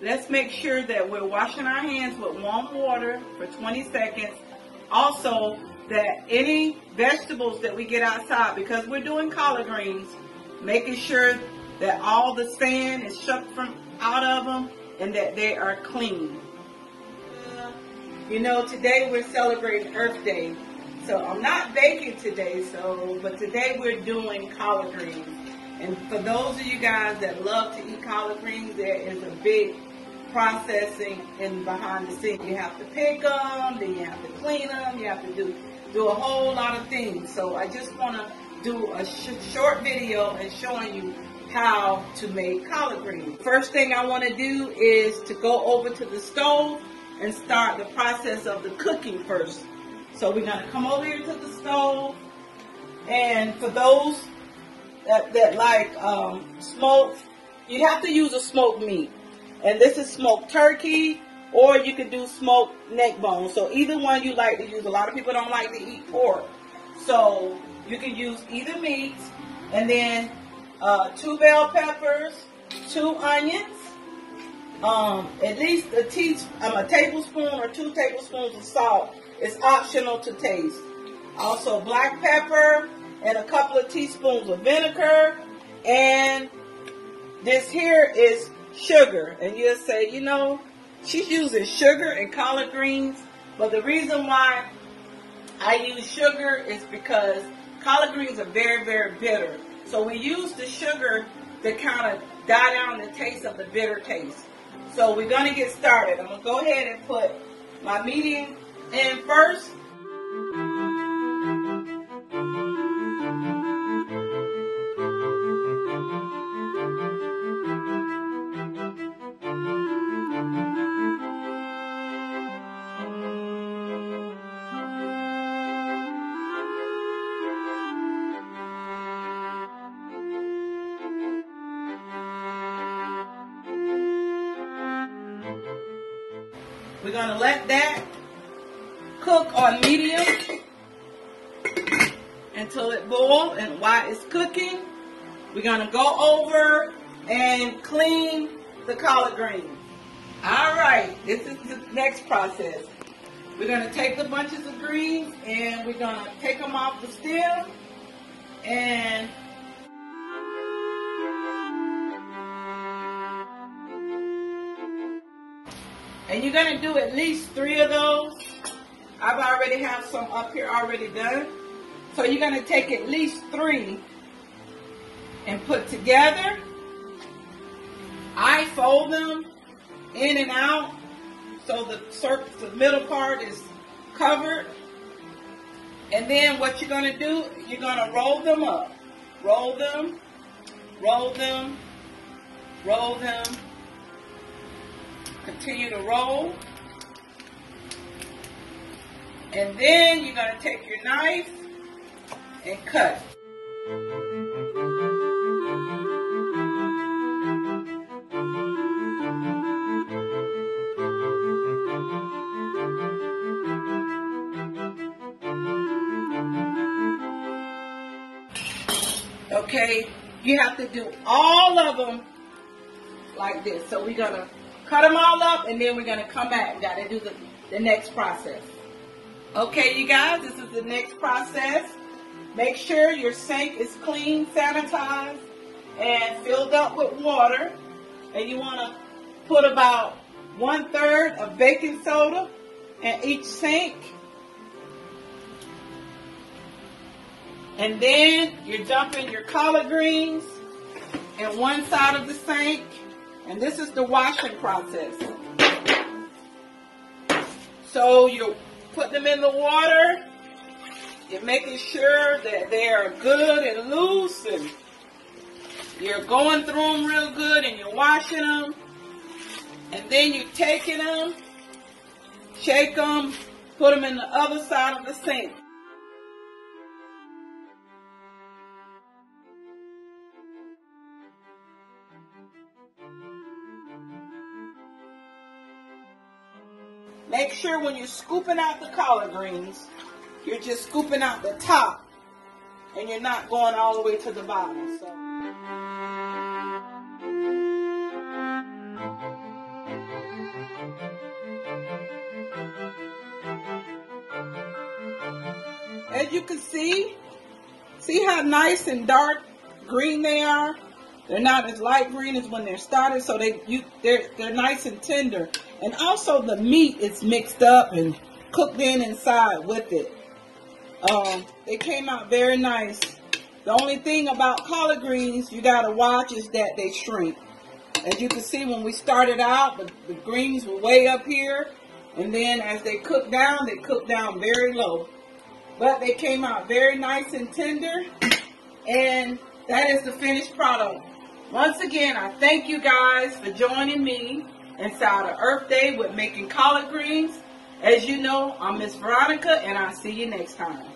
let's make sure that we're washing our hands with warm water for 20 seconds. Also, that any vegetables that we get outside, because we're doing collard greens, making sure that all the sand is shucked from out of them and that they are clean. You know, today we're celebrating Earth Day, so I'm not baking today, but today we're doing collard greens. And for those of you guys that love to eat collard greens, there is a big processing in behind the scenes. You have to pick them, then you have to clean them, you have to do a whole lot of things. So I just want to do a short video and showing you how to make collard greens. First thing I want to do is to go over to the stove and start the process of the cooking first. So we're going to come over here to the stove, and for those that like smoked, you have to use a smoked meat. And this is smoked turkey, or you can do smoked neck bone. So either one you like to use. A lot of people don't like to eat pork. So you can use either meat. And then 2 bell peppers, 2 onions, at least a tablespoon or 2 tablespoons of salt. It's optional to taste. Also black pepper and a couple of teaspoons of vinegar. And this here is sugar. And you'll say, you know, she's using sugar in collard greens. But the reason why I use sugar is because collard greens are very, very bitter. So we use the sugar to kind of die down the taste of the bitter taste. So we're going to get started. I'm going to go ahead and put my meat in first. We're going to let that cook on medium until it boils. And while it's cooking, we're going to go over and clean the collard greens. All right, this is the next process. We're going to take the bunches of greens and we're going to take them off the stem, and you're going to do at least 3 of those. I've already have some up here already done. So you're going to take at least 3 and put together. I fold them in and out so the surface, the middle part is covered. And then what you're going to do, you're going to roll them up. Roll them, roll them, roll them. Continue to roll. And then you're going to take your knife and cut. Okay, you have to do all of them like this. So we're going to cut them all up, and then we're going to come back. Got to do the next process. Okay, you guys, this is the next process. Make sure your sink is clean, sanitized, and filled up with water. And you want to put about 1/3 of baking soda in each sink. And then you're dumping your collard greens in one side of the sink. And this is the washing process. So you put them in the water. You're making sure that they are good and loose, and you're going through them real good, and you're washing them. And then you're taking them, shake them, put them in the other side of the sink. Make sure when you're scooping out the collard greens, you're just scooping out the top, and you're not going all the way to the bottom. So. as you can see how nice and dark green they are? They're not as light green as when they're started, so they're nice and tender. And also the meat is mixed up and cooked inside with it. They came out very nice. The only thing about collard greens you gotta watch is that they shrink. As you can see, when we started out, the greens were way up here, and then as they cook down very low. But they came out very nice and tender, and that is the finished product. Once again, I thank you guys for joining me inside of Earth Day with making collard greens. As you know, I'm Miss Veronica, and I'll see you next time.